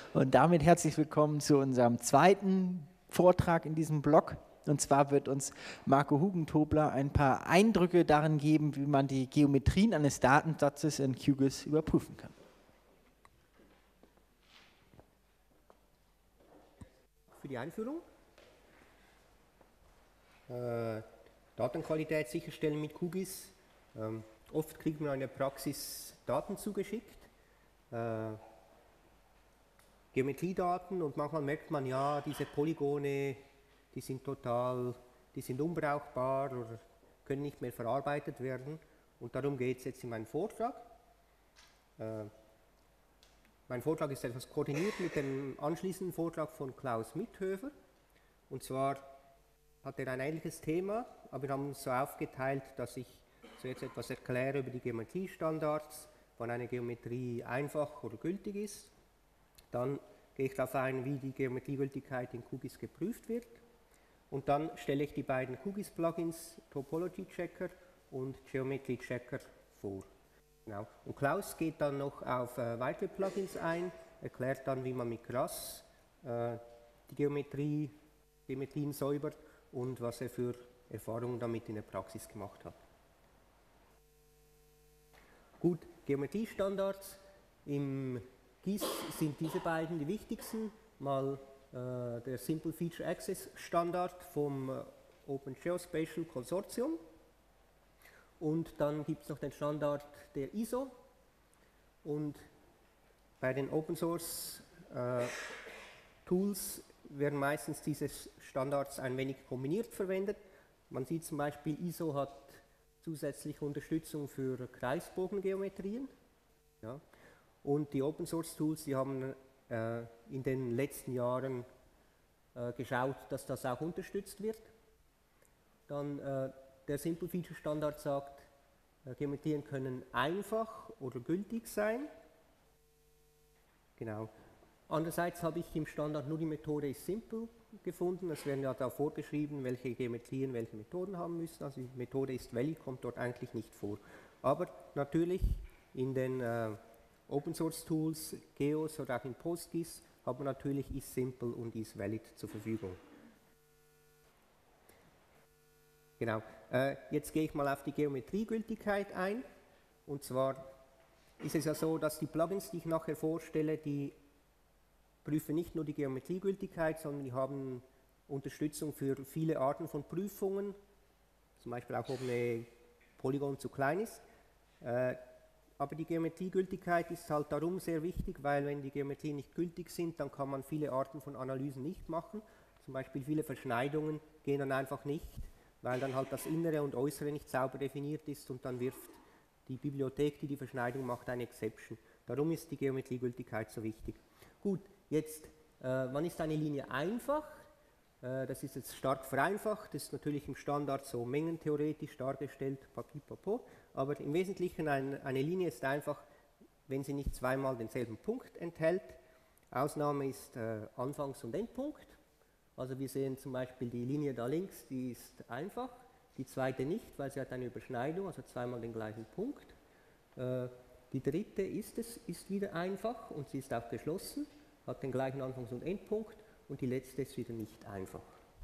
Und damit herzlich willkommen zu unserem zweiten Vortrag in diesem Blog. Und zwar wird uns Marco Hugentobler ein paar Eindrücke darin geben, wie man die Geometrien eines Datensatzes in QGIS überprüfen kann. Für die Einführung. Datenqualität sicherstellen mit QGIS. Oft kriegt man in der Praxis Daten zugeschickt, Geometriedaten, und manchmal merkt man, ja, diese Polygone, die sind unbrauchbar oder können nicht mehr verarbeitet werden. Und darum geht es jetzt in meinem Vortrag. Mein Vortrag ist etwas koordiniert mit dem anschließenden Vortrag von Klaus Mithöfer. Und zwar hat er ein ähnliches Thema, aber wir haben uns so aufgeteilt, dass ich zuerst etwas erkläre über die Geometriestandards, wann eine Geometrie einfach oder gültig ist. Dann gehe ich darauf ein, wie die Geometriegültigkeit in QGIS geprüft wird. Und dann stelle ich die beiden QGIS-Plugins Topology Checker und Geometry Checker vor. Genau. Und Klaus geht dann noch auf weitere Plugins ein, erklärt dann, wie man mit GRASS die Geometrien säubert und was er für Erfahrungen damit in der Praxis gemacht hat. Gut, Geometriestandards im GIS sind diese beiden die wichtigsten. Mal der Simple Feature Access Standard vom Open Geospatial Consortium. Und dann gibt es noch den Standard der ISO. Und bei den Open Source Tools werden meistens diese Standards ein wenig kombiniert verwendet. Man sieht zum Beispiel, ISO hat zusätzliche Unterstützung für Kreisbogengeometrien. Ja. Und die Open Source Tools, die haben in den letzten Jahren geschaut, dass das auch unterstützt wird. Dann der Simple Feature Standard sagt, Geometrien können einfach oder gültig sein. Genau. Andererseits habe ich im Standard nur die Methode ist simple gefunden. Es werden ja da vorgeschrieben, welche Geometrien welche Methoden haben müssen. Also die Methode ist valid, kommt dort eigentlich nicht vor. Aber natürlich in den Open Source Tools, Geos oder auch in PostGIS hat man natürlich is simple und is valid zur Verfügung. Genau. Jetzt gehe ich mal auf die Geometriegültigkeit ein. Und zwar ist es ja so, dass die Plugins, die ich nachher vorstelle, die prüfen nicht nur die Geometriegültigkeit, sondern die haben Unterstützung für viele Arten von Prüfungen, zum Beispiel auch, ob eine Polygon zu klein ist. Aber die Geometriegültigkeit ist halt darum sehr wichtig, weil wenn die Geometrien nicht gültig sind, dann kann man viele Arten von Analysen nicht machen. Zum Beispiel viele Verschneidungen gehen dann einfach nicht, weil dann halt das Innere und Äußere nicht sauber definiert ist und dann wirft die Bibliothek, die die Verschneidung macht, eine Exception. Darum ist die Geometriegültigkeit so wichtig. Gut, jetzt, wann ist eine Linie einfach? Das ist jetzt stark vereinfacht, das ist natürlich im Standard so mengentheoretisch dargestellt, papipapo, aber im Wesentlichen eine Linie ist einfach, wenn sie nicht zweimal denselben Punkt enthält. Ausnahme ist Anfangs- und Endpunkt. Also wir sehen zum Beispiel die Linie da links, die ist einfach, die zweite nicht, weil sie hat eine Überschneidung, also zweimal den gleichen Punkt. Die dritte ist wieder einfach und sie ist auch geschlossen, hat den gleichen Anfangs- und Endpunkt. Und die letzte ist wieder nicht einfach.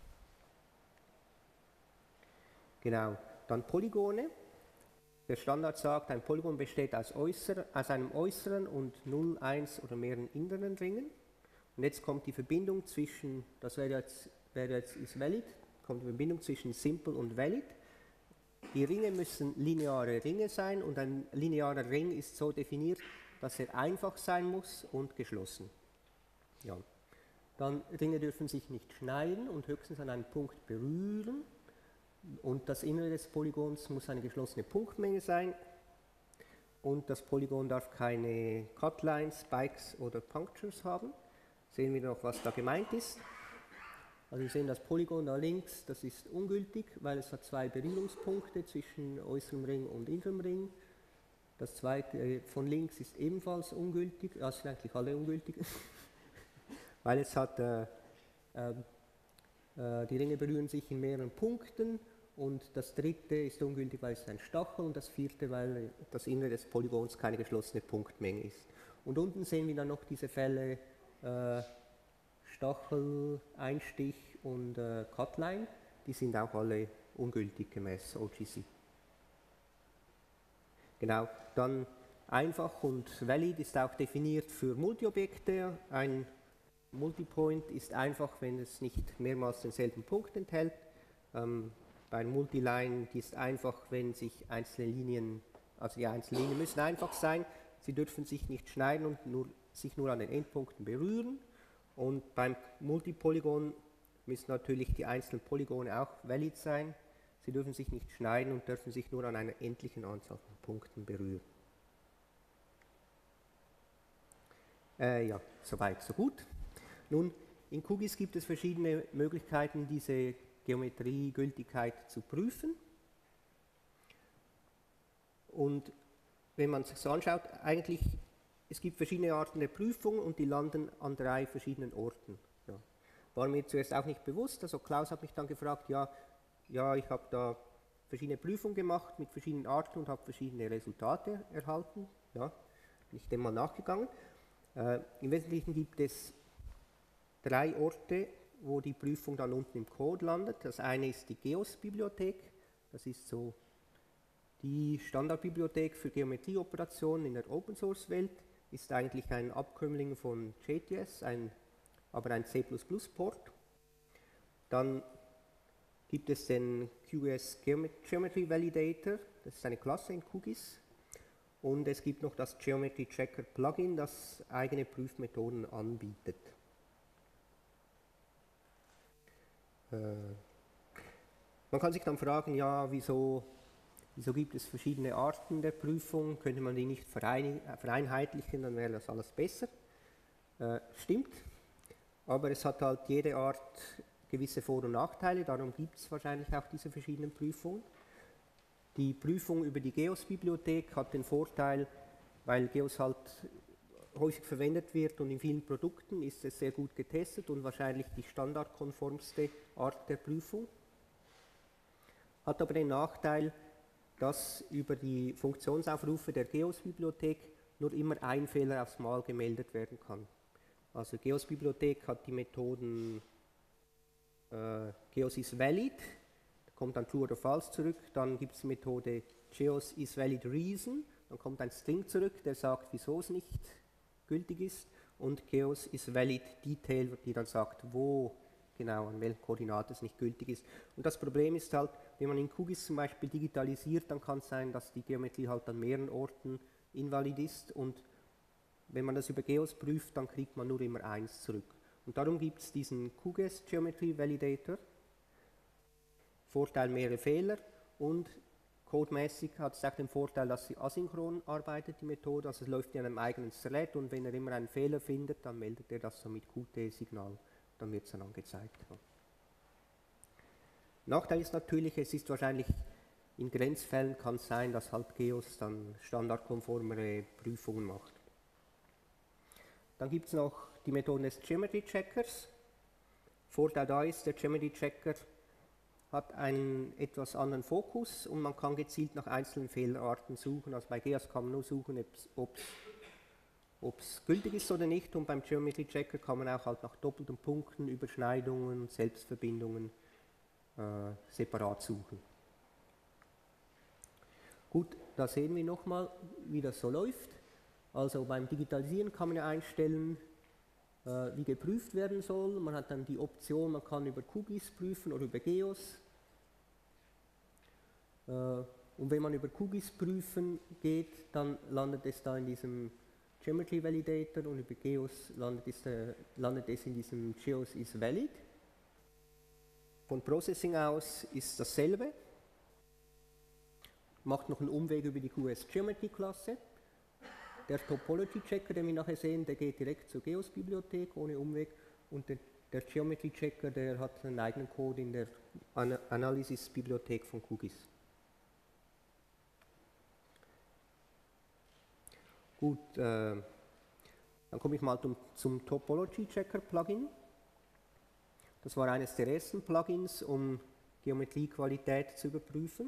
Genau, dann Polygone. Der Standard sagt, ein Polygon besteht aus einem äußeren und 0, 1 oder mehreren inneren Ringen. Und jetzt kommt die Verbindung zwischen, das wäre jetzt is valid, kommt die Verbindung zwischen simple und valid. Die Ringe müssen lineare Ringe sein und ein linearer Ring ist so definiert, dass er einfach sein muss und geschlossen. Ja. Dann Ringe dürfen sich nicht schneiden und höchstens an einem Punkt berühren. Und das Innere des Polygons muss eine geschlossene Punktmenge sein. Und das Polygon darf keine Cutlines, Spikes oder Punctures haben. Sehen wir noch, was da gemeint ist. Also wir sehen das Polygon da links, das ist ungültig, weil es hat zwei Berührungspunkte zwischen äußerem Ring und innerem Ring. Das zweite von links ist ebenfalls ungültig, das sind eigentlich alle ungültig. Weil es hat, die Ringe berühren sich in mehreren Punkten und das dritte ist ungültig, weil es ein Stachel und das vierte, weil das Innere des Polygons keine geschlossene Punktmenge ist. Und unten sehen wir dann noch diese Fälle, Stachel, Einstich und Cutline, die sind auch alle ungültig gemäß OGC. Genau, dann einfach und valid ist auch definiert für Multiobjekte. Ein Multipoint ist einfach, wenn es nicht mehrmals denselben Punkt enthält. Bei Multiline die ist einfach, wenn sich einzelne Linien, also die einzelnen Linien müssen einfach sein, sie dürfen sich nicht schneiden und sich nur an den Endpunkten berühren. Und beim Multipolygon müssen natürlich die einzelnen Polygone auch valid sein. Sie dürfen sich nicht schneiden und dürfen sich nur an einer endlichen Anzahl von Punkten berühren. Ja, soweit, so gut. Nun, in QGIS gibt es verschiedene Möglichkeiten, diese Geometriegültigkeit zu prüfen. Und wenn man sich so anschaut, eigentlich, es gibt verschiedene Arten der Prüfung und die landen an 3 verschiedenen Orten. Ja. War mir zuerst auch nicht bewusst, also Klaus hat mich dann gefragt, ja ich habe da verschiedene Prüfungen gemacht mit verschiedenen Arten und habe verschiedene Resultate erhalten. Ja, bin ich dem mal nachgegangen. Im Wesentlichen gibt es 3 Orte, wo die Prüfung dann unten im Code landet. Das eine ist die GEOS-Bibliothek, das ist so die Standardbibliothek für Geometrieoperationen in der Open-Source-Welt, ist eigentlich ein Abkömmling von JTS, aber ein C++-Port. Dann gibt es den QGIS Geometry Validator, das ist eine Klasse in QGIS. Und es gibt noch das Geometry Checker Plugin, das eigene Prüfmethoden anbietet. Man kann sich dann fragen, ja, wieso gibt es verschiedene Arten der Prüfung? Könnte man die nicht vereinheitlichen, dann wäre das alles besser. Stimmt, aber es hat halt jede Art gewisse Vor- und Nachteile, darum gibt es wahrscheinlich auch diese verschiedenen Prüfungen. Die Prüfung über die GEOS-Bibliothek hat den Vorteil, weil GEOS halt häufig verwendet wird und in vielen Produkten ist es sehr gut getestet und wahrscheinlich die standardkonformste Art der Prüfung. Hat aber den Nachteil, dass über die Funktionsaufrufe der GEOS-Bibliothek nur immer ein Fehler aufs Mal gemeldet werden kann. Also GEOS-Bibliothek hat die Methoden GEOS is valid, da kommt dann true oder false zurück, dann gibt es die Methode GEOS is valid reason, dann kommt ein String zurück, der sagt, wieso es nicht gültig ist, und GEOS is valid detail, die dann sagt, wo genau, an welchen Koordinaten es nicht gültig ist. Und das Problem ist halt, wenn man in QGIS zum Beispiel digitalisiert, dann kann es sein, dass die Geometrie halt an mehreren Orten invalid ist, und wenn man das über GEOS prüft, dann kriegt man nur immer 1 zurück. Und darum gibt es diesen QGIS Geometry Validator. Vorteil mehrere Fehler, und codemäßig hat es auch den Vorteil, dass sie asynchron arbeitet, die Methode, also es läuft in einem eigenen Thread, und wenn er immer einen Fehler findet, dann meldet er das so mit Qt-Signal, dann wird es dann angezeigt. Ja. Nachteil ist natürlich, es ist wahrscheinlich in Grenzfällen kann es sein, dass halt GEOS dann standardkonformere Prüfungen macht. Dann gibt es noch die Methoden des Geometry Checkers. Vorteil da ist, der Geometry Checker hat einen etwas anderen Fokus und man kann gezielt nach einzelnen Fehlerarten suchen. Also bei GEOS kann man nur suchen, ob es gültig ist oder nicht, und beim Geometry Checker kann man auch halt nach doppelten Punkten, Überschneidungen, Selbstverbindungen separat suchen. Gut, da sehen wir nochmal, wie das so läuft. Also beim Digitalisieren kann man ja einstellen, wie geprüft werden soll. Man hat dann die Option, man kann über QGIS prüfen oder über GEOS. Und wenn man über QGIS prüfen geht, dann landet es da in diesem Geometry Validator, und über GEOS landet es in diesem GEOS is valid. Von Processing aus ist dasselbe. Macht noch einen Umweg über die QS Geometry Klasse. Der Topology Checker, den wir nachher sehen, der geht direkt zur GEOS Bibliothek ohne Umweg, und der Geometry Checker, der hat einen eigenen Code in der Analysis Bibliothek von QGIS. Gut, dann komme ich mal zum Topology Checker Plugin. Das war eines der ersten Plugins, um Geometriequalität zu überprüfen.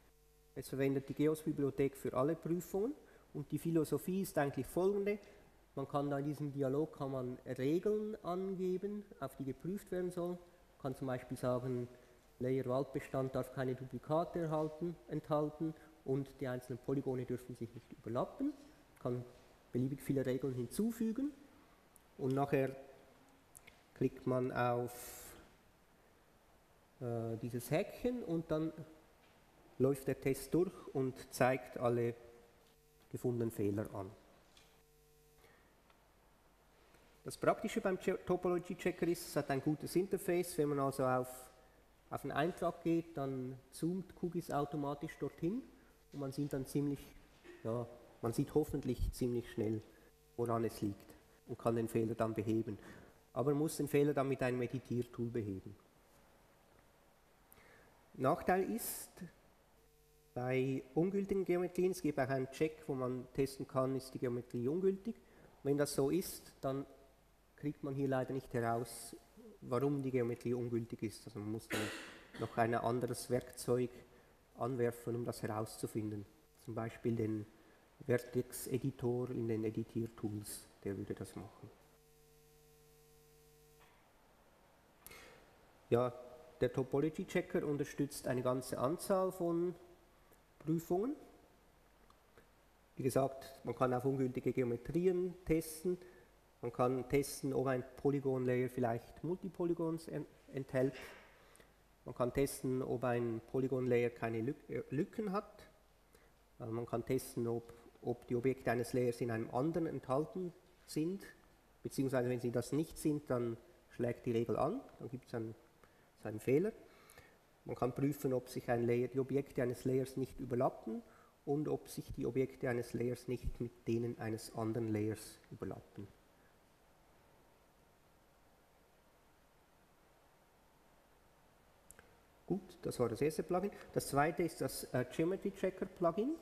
Es verwendet die GEOS-Bibliothek für alle Prüfungen, und die Philosophie ist eigentlich folgende. Man kann da in diesem Dialog Regeln angeben, auf die geprüft werden sollen. Man kann zum Beispiel sagen, Layer Waldbestand darf keine Duplikate enthalten und die einzelnen Polygone dürfen sich nicht überlappen. Man kann beliebig viele Regeln hinzufügen und nachher klickt man auf dieses Häkchen und dann läuft der Test durch und zeigt alle gefundenen Fehler an. Das Praktische beim Topology Checker ist, es hat ein gutes Interface. Wenn man also auf einen Eintrag geht, dann zoomt QGIS automatisch dorthin und man sieht dann man sieht hoffentlich ziemlich schnell, woran es liegt und kann den Fehler dann beheben. Aber man muss den Fehler dann mit einem Editiertool beheben. Nachteil ist, bei ungültigen Geometrien, es gibt auch einen Check, wo man testen kann, ist die Geometrie ungültig. Wenn das so ist, dann kriegt man hier leider nicht heraus, warum die Geometrie ungültig ist. Also man muss dann noch ein anderes Werkzeug anwerfen, um das herauszufinden. Zum Beispiel den Vertex-Editor in den Editiertools, der würde das machen. Ja, der Topology-Checker unterstützt eine ganze Anzahl von Prüfungen. Wie gesagt, man kann auf ungültige Geometrien testen. Man kann testen, ob ein Polygon-Layer vielleicht Multipolygons enthält. Man kann testen, ob ein Polygon-Layer keine Lücken hat. Man kann testen, ob die Objekte eines Layers in einem anderen enthalten sind. Beziehungsweise, wenn sie das nicht sind, dann schlägt die Regel an. Dann gibt es einen Fehler. Man kann prüfen, ob sich die Objekte eines Layers nicht überlappen und ob sich die Objekte eines Layers nicht mit denen eines anderen Layers überlappen. Gut, das war das erste Plugin. Das zweite ist das Geometry Checker Plugin.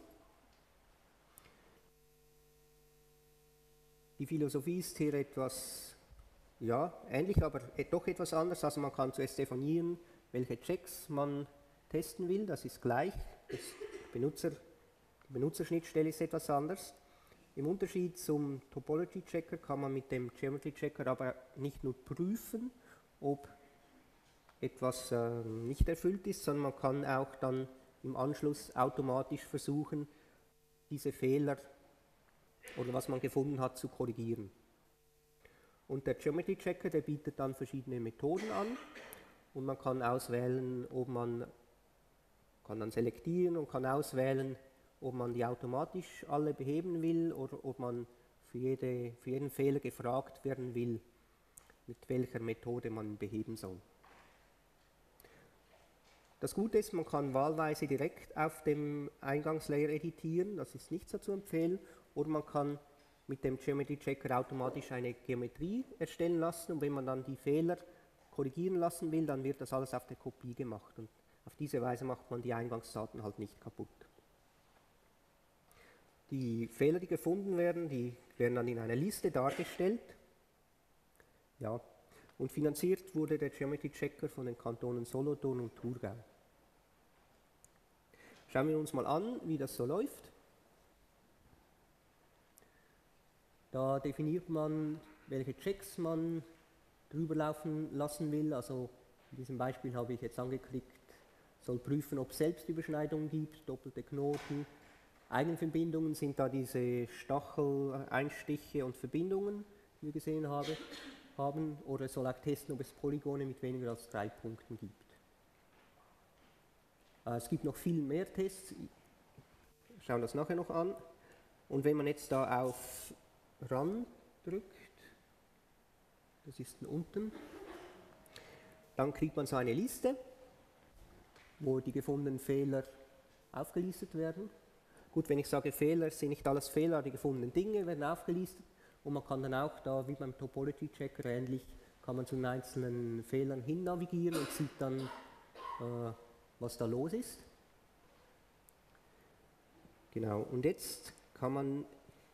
Die Philosophie ist hier etwas ähnlich, aber doch etwas anders. Also man kann zuerst definieren, welche Checks man testen will. Das ist gleich. Die Benutzerschnittstelle ist etwas anders. Im Unterschied zum Topology Checker kann man mit dem Geometry Checker aber nicht nur prüfen, ob etwas nicht erfüllt ist, sondern man kann auch dann im Anschluss automatisch versuchen, diese Fehler oder was man gefunden hat, zu korrigieren. Und der Geometry Checker, der bietet dann verschiedene Methoden an und man kann auswählen, kann dann selektieren und kann auswählen, ob man die automatisch alle beheben will oder ob man für jeden Fehler gefragt werden will, mit welcher Methode man beheben soll. Das Gute ist, man kann wahlweise direkt auf dem Eingangslayer editieren, das ist nicht so zu empfehlen, oder man kann mit dem Geometry Checker automatisch eine Geometrie erstellen lassen und wenn man dann die Fehler korrigieren lassen will, dann wird das alles auf der Kopie gemacht und auf diese Weise macht man die Eingangsdaten halt nicht kaputt. Die Fehler, die gefunden werden, die werden dann in einer Liste dargestellt. Ja. Und finanziert wurde der Geometry Checker von den Kantonen Solothurn und Thurgau. Schauen wir uns mal an, wie das so läuft. Da definiert man, welche Checks man drüber laufen lassen will. Also in diesem Beispiel habe ich jetzt angeklickt, soll prüfen, ob es Selbstüberschneidungen gibt, doppelte Knoten. Eigenverbindungen sind da diese Stacheleinstiche und Verbindungen, die wir gesehen haben. Oder es soll auch testen, ob es Polygone mit weniger als 3 Punkten gibt. Es gibt noch viel mehr Tests, wir schauen das nachher noch an. Und wenn man jetzt da auf Run drückt, das ist unten, dann kriegt man so eine Liste, wo die gefundenen Fehler aufgelistet werden. Gut, wenn ich sage Fehler, sind nicht alles Fehler, die gefundenen Dinge werden aufgelistet und man kann dann auch da, wie beim Topology Checker ähnlich, kann man zu den einzelnen Fehlern hin navigieren und sieht dann, was da los ist. Genau, und jetzt kann man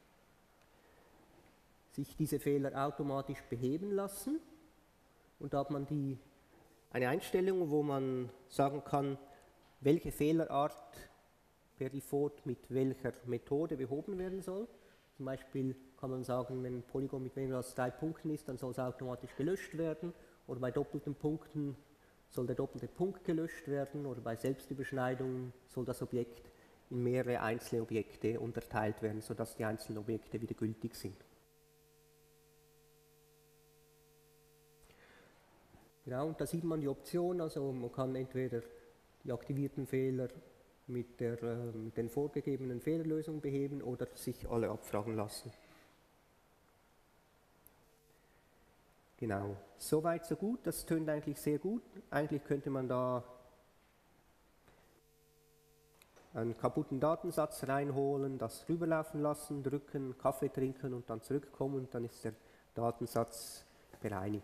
sich diese Fehler automatisch beheben lassen und da hat man eine Einstellung, wo man sagen kann, welche Fehlerart per Default mit welcher Methode behoben werden soll. Zum Beispiel kann man sagen, wenn ein Polygon mit weniger als 3 Punkten ist, dann soll es automatisch gelöscht werden. Oder bei doppelten Punkten soll der doppelte Punkt gelöscht werden. Oder bei Selbstüberschneidungen soll das Objekt in mehrere einzelne Objekte unterteilt werden, sodass die einzelnen Objekte wieder gültig sind. Genau, und da sieht man die Option, also man kann entweder die aktivierten Fehler mit den vorgegebenen Fehlerlösungen beheben oder sich alle abfragen lassen. Genau, soweit so gut, das tönt eigentlich sehr gut. Eigentlich könnte man da einen kaputten Datensatz reinholen, das rüberlaufen lassen, drücken, Kaffee trinken und dann zurückkommen und dann ist der Datensatz bereinigt.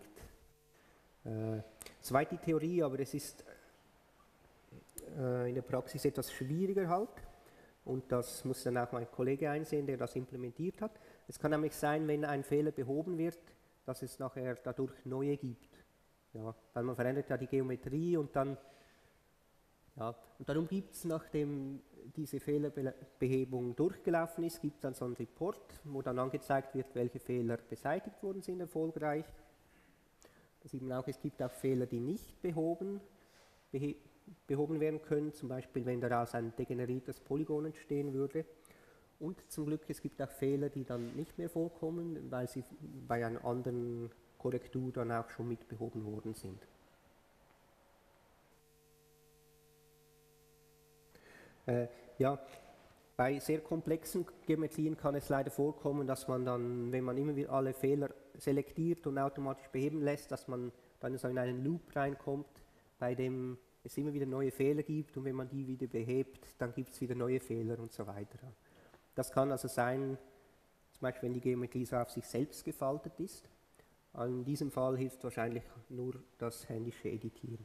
Soweit die Theorie, aber es ist in der Praxis etwas schwieriger halt und das muss dann auch mein Kollege einsehen, der das implementiert hat. Es kann nämlich sein, wenn ein Fehler behoben wird, dass es nachher dadurch neue gibt. Ja, weil man verändert ja die Geometrie und dann, ja, und darum gibt es, nachdem diese Fehlerbehebung durchgelaufen ist, gibt es dann so einen Report, wo dann angezeigt wird, welche Fehler beseitigt worden sind erfolgreich. Da sieht man auch, es gibt auch Fehler, die nicht behoben werden können, zum Beispiel wenn daraus ein degeneriertes Polygon entstehen würde. Und zum Glück, es gibt auch Fehler, die dann nicht mehr vorkommen, weil sie bei einer anderen Korrektur dann auch schon mit behoben worden sind. Ja, bei sehr komplexen Geometrien kann es leider vorkommen, dass man dann, wenn man immer wieder alle Fehler selektiert und automatisch beheben lässt, dass man dann so in einen Loop reinkommt, bei dem es immer wieder neue Fehler gibt und wenn man die wieder behebt, dann gibt es wieder neue Fehler und so weiter. Das kann also sein, zum Beispiel wenn die Geometrie so auf sich selbst gefaltet ist. In diesem Fall hilft wahrscheinlich nur das händische Editieren.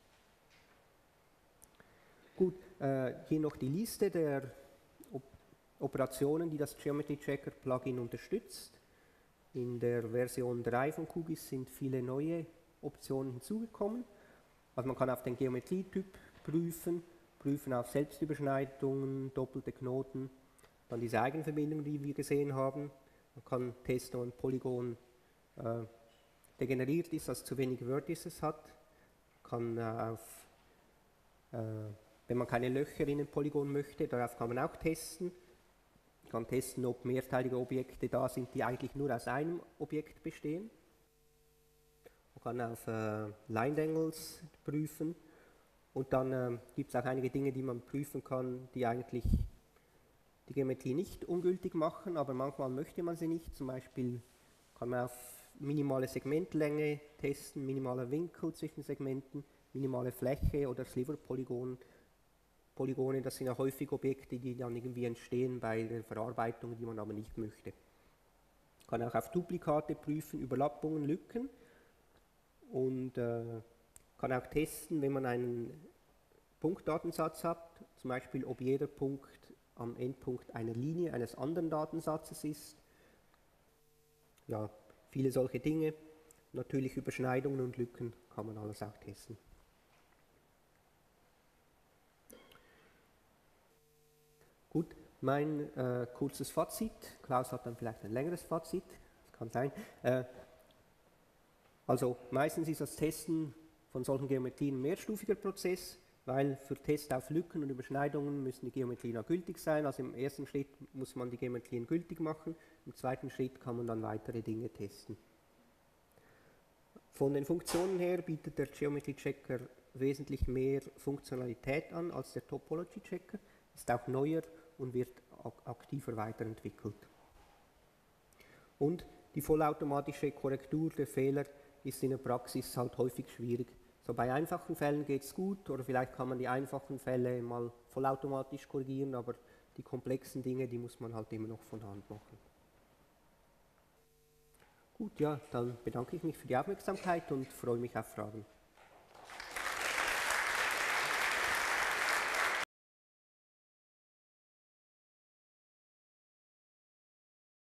Gut, hier noch die Liste der Operationen, die das Geometry Checker Plugin unterstützt. In der Version 3 von QGIS sind viele neue Optionen hinzugekommen. Also man kann auf den Geometrietyp prüfen auf Selbstüberschneidungen, doppelte Knoten, dann diese Eigenverbindungen, die wir gesehen haben. Man kann testen, ob ein Polygon degeneriert ist, also zu wenig Vertices hat. Man kann wenn man keine Löcher in ein Polygon möchte, darauf kann man auch testen. Man kann testen, ob mehrteilige Objekte da sind, die eigentlich nur aus einem Objekt bestehen. Man kann auf Line Angles prüfen. Und dann gibt es auch einige Dinge, die man prüfen kann, die eigentlich die Geometrie nicht ungültig machen, aber manchmal möchte man sie nicht. Zum Beispiel kann man auf minimale Segmentlänge testen, minimaler Winkel zwischen Segmenten, minimale Fläche oder Sliver-Polygone, das sind ja häufig Objekte, die dann irgendwie entstehen bei der Verarbeitung, die man aber nicht möchte. Man kann auch auf Duplikate prüfen, Überlappungen, Lücken und kann auch testen, wenn man einen Punktdatensatz hat, zum Beispiel ob jeder Punkt am Endpunkt einer Linie eines anderen Datensatzes ist. Ja, viele solche Dinge. Natürlich Überschneidungen und Lücken kann man alles auch testen. Gut, mein kurzes Fazit. Klaus hat dann vielleicht ein längeres Fazit, das kann sein. Also meistens ist das Testen von solchen Geometrien ein mehrstufiger Prozess, weil für Tests auf Lücken und Überschneidungen müssen die Geometrien auch gültig sein. Also im ersten Schritt muss man die Geometrien gültig machen, im zweiten Schritt kann man dann weitere Dinge testen. Von den Funktionen her bietet der Geometry Checker wesentlich mehr Funktionalität an als der Topology Checker, ist auch neuer und wird aktiver weiterentwickelt. Und die vollautomatische Korrektur der Fehler ist in der Praxis halt häufig schwierig. So bei einfachen Fällen geht es gut oder vielleicht kann man die einfachen Fälle mal vollautomatisch korrigieren, aber die komplexen Dinge, die muss man halt immer noch von Hand machen. Gut, ja, dann bedanke ich mich für die Aufmerksamkeit und freue mich auf Fragen.